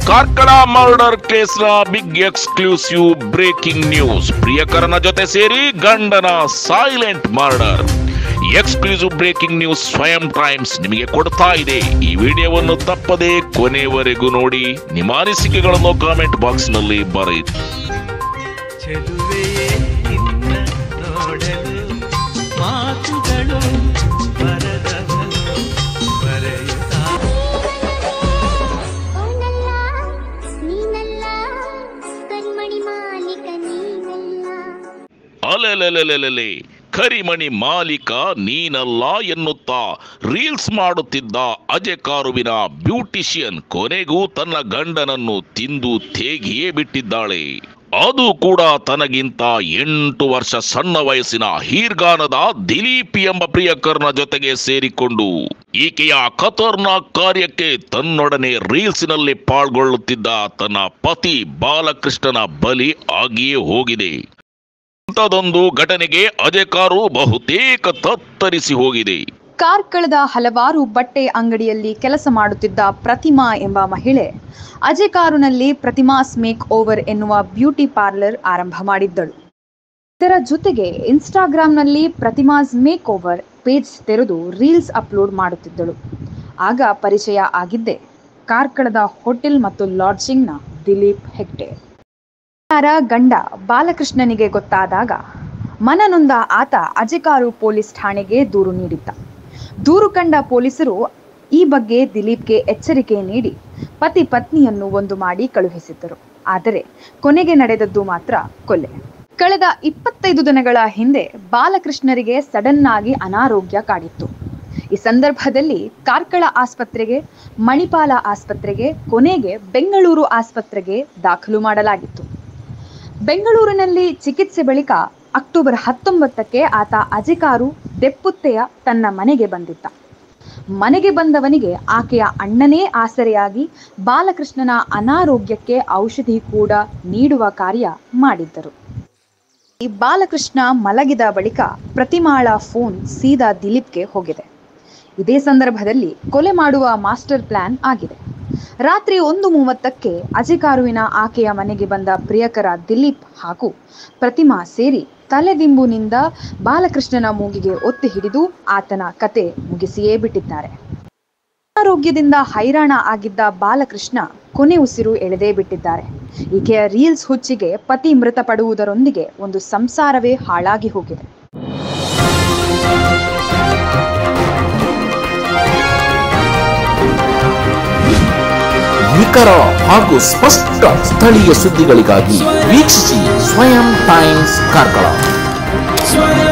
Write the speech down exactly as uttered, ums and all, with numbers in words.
Karkala murder ಕೇಸ್ನ big exclusive breaking news. ಪ್ರಿಯಕರನ ಜೊತೆ ಸೇರಿ ಗಂಡನ silent murder. Exclusive breaking news Swayam Times ನಿಮಗೆ ಕೊಡ್ತಾ ಇದೆ. ಈ ವಿಡಿಯೋವನ್ನು ತಪ್ಪದೆ ಕೊನೆವರೆಗೂ ನೋಡಿ. ನಿಮ್ಮ ಅನಿಸಿಕೆಗಳನ್ನು ಕಾಮೆಂಟ್ ಬಾಕ್ಸ್ ನಲ್ಲಿ ಬರೆಯಿರಿ. ಅಲೆಲೆಲೆಲೆಲೆ ಕರಿಮಣಿ ಮಾಲೀಕ ನೀನಲ್ಲ ಎನ್ನುತ್ತಾ ರೀಲ್ಸ್ ಮಾಡುತ್ತಿದ್ದ ಅಜಯ್ ಕಾರುವಿನ ಬ್ಯೂಟಿಷಿಯನ್ ಕೊನೆಗೂ ತನ್ನ ಗಂಡನನ್ನು ತಿಂದು ತೇಗಿಯೇ ಬಿಟ್ಟಿದ್ದಾಳೆ. ಅದು ಕೂಡ ತನಗಿಂತ ಎಂಟು ವರ್ಷ ಸಣ್ಣ ವಯಸ್ಸಿನ ಹೀರ್ಗಾನದ ದಿಲೀಪ್ ಎಂಬ ಪ್ರಿಯಕರನ ಜೊತೆಗೆ ಸೇರಿಕೊಂಡು ಈಕೆಯ ಖತರ್ನಾಕ್ ಕಾರ್ಯಕ್ಕೆ ತನ್ನೊಡನೆ ರೀಲ್ಸ್ನಲ್ಲಿ ಪಾಲ್ಗೊಳ್ಳುತ್ತಿದ್ದ ತನ್ನ ಪತಿ ಬಾಲಕೃಷ್ಣನ ಬಲಿ ಆಗಿಯೇ ಹೋಗಿದೆ. ಇಂಥದೊಂದು ಘಟನೆಗೆ ಅಜಯ್ ಕಾರು ಬಹುತೇಕ ತತ್ತರಿಸಿ ಹೋಗಿದೆ. ಕಾರ್ಕಳದ ಹಲವಾರು ಬಟ್ಟೆ ಅಂಗಡಿಯಲ್ಲಿ ಕೆಲಸ ಮಾಡುತ್ತಿದ್ದ ಪ್ರತಿಮಾ ಎಂಬ ಮಹಿಳೆ ಅಜಯ್ ಕಾರುನಲ್ಲಿ ಪ್ರತಿಮಾಸ್ ಮೇಕ್ ಓವರ್ ಎನ್ನುವ ಬ್ಯೂಟಿ ಪಾರ್ಲರ್ ಆರಂಭ ಮಾಡಿದ್ದಳು. ಇದರ ಜೊತೆಗೆ ಇನ್ಸ್ಟಾಗ್ರಾಂನಲ್ಲಿ ಪ್ರತಿಮಾಸ್ ಮೇಕ್ ಓವರ್ ಪೇಜ್ ತೆರೆದು ರೀಲ್ಸ್ ಅಪ್ಲೋಡ್ ಮಾಡುತ್ತಿದ್ದಳು. ಆಗ ಪರಿಚಯ ಆಗಿದ್ದೆ ಕಾರ್ಕಳದ ಹೋಟೆಲ್ ಮತ್ತು ಲಾಡ್ಜಿಂಗ್ನ ದಿಲೀಪ್ ಹೆಗ್ಡೆ. ಗಂಡ ಬಾಲಕೃಷ್ಣನಿಗೆ ಗೊತ್ತಾದಾಗ ಮನನೊಂದ ಆತ ಅಜಯ್ ಕಾರು ಪೊಲೀಸ್ ಠಾಣೆಗೆ ದೂರು ನೀಡಿದ್ದ. ದೂರು ಕಂಡ ಪೊಲೀಸರು ಈ ಬಗ್ಗೆ ದಿಲೀಪ್ಗೆ ಎಚ್ಚರಿಕೆ ನೀಡಿ ಪತಿ ಪತ್ನಿಯನ್ನು ಒಂದು ಮಾಡಿ ಕಳುಹಿಸಿದ್ದರು. ಆದರೆ ಕೊನೆಗೆ ನಡೆದದ್ದು ಮಾತ್ರ ಕೊಲೆ. ಕಳೆದ ಇಪ್ಪತ್ತೈದು ದಿನಗಳ ಹಿಂದೆ ಬಾಲಕೃಷ್ಣರಿಗೆ ಸಡನ್ ಆಗಿ ಅನಾರೋಗ್ಯ ಕಾಡಿತ್ತು. ಈ ಸಂದರ್ಭದಲ್ಲಿ ಕಾರ್ಕಳ ಆಸ್ಪತ್ರೆಗೆ, ಮಣಿಪಾಲ ಆಸ್ಪತ್ರೆಗೆ, ಕೊನೆಗೆ ಬೆಂಗಳೂರು ಆಸ್ಪತ್ರೆಗೆ ದಾಖಲು ಮಾಡಲಾಗಿತ್ತು. ಬೆಂಗಳೂರಿನಲ್ಲಿ ಚಿಕಿತ್ಸೆ ಬಳಿಕ ಅಕ್ಟೋಬರ್ ಹತ್ತೊಂಬತ್ತಕ್ಕೆ ಆತ ಅಜಯ್ ಕಾರು ದೆಪ್ಪುತ್ತೆಯ ತನ್ನ ಮನೆಗೆ ಬಂದಿದ್ದ. ಮನೆಗೆ ಬಂದವನಿಗೆ ಆಕೆಯ ಅಣ್ಣನೇ ಆಸರೆಯಾಗಿ ಬಾಲಕೃಷ್ಣನ ಅನಾರೋಗ್ಯಕ್ಕೆ ಔಷಧಿ ಕೂಡ ನೀಡುವ ಕಾರ್ಯ ಮಾಡಿದ್ದರು. ಈ ಬಾಲಕೃಷ್ಣ ಮಲಗಿದ ಬಳಿಕ ಪ್ರತಿಮಾಳ ಫೋನ್ ಸೀದಾ ದಿಲೀಪ್ಗೆ ಹೋಗಿದೆ. ಇದೇ ಸಂದರ್ಭದಲ್ಲಿ ಕೊಲೆ ಮಾಡುವ ಮಾಸ್ಟರ್ ಪ್ಲಾನ್ ಆಗಿದೆ. ರಾತ್ರಿ ಒಂದು ಮೂವತ್ತಕ್ಕೆ ಅಜಯ್ ಕಾರುವಿನ ಆಕೆಯ ಮನೆಗೆ ಬಂದ ಪ್ರಿಯಕರ ದಿಲೀಪ್ ಹಾಗೂ ಪ್ರತಿಮಾ ಸೇರಿ ತಲೆದಿಂಬುನಿಂದ ಬಾಲಕೃಷ್ಣನ ಮೂಗಿಗೆ ಒತ್ತಿ ಹಿಡಿದು ಆತನ ಕತೆ ಮುಗಿಸಿಯೇ ಬಿಟ್ಟಿದ್ದಾರೆ. ಅನಾರೋಗ್ಯದಿಂದ ಹೈರಾಣ ಆಗಿದ್ದ ಬಾಲಕೃಷ್ಣ ಕೊನೆ ಉಸಿರು ಎಳೆದೇ ಬಿಟ್ಟಿದ್ದಾರೆ. ಈಕೆಯ ರೀಲ್ಸ್ ಹುಚ್ಚಿಗೆ ಪತಿ ಮೃತಪಡುವುದರೊಂದಿಗೆ ಒಂದು ಸಂಸಾರವೇ ಹಾಳಾಗಿ ಹೋಗಿದೆ. ನಿಖರ ಹಾಗೂ ಸ್ಪಷ್ಟ ಸ್ಥಳೀಯ ಸುದ್ದಿಗಳಿಗಾಗಿ ವೀಕ್ಷಿಸಿ ಸ್ವಯಂ ಟೈಮ್ಸ್ ಕಾರ್ಕಳ.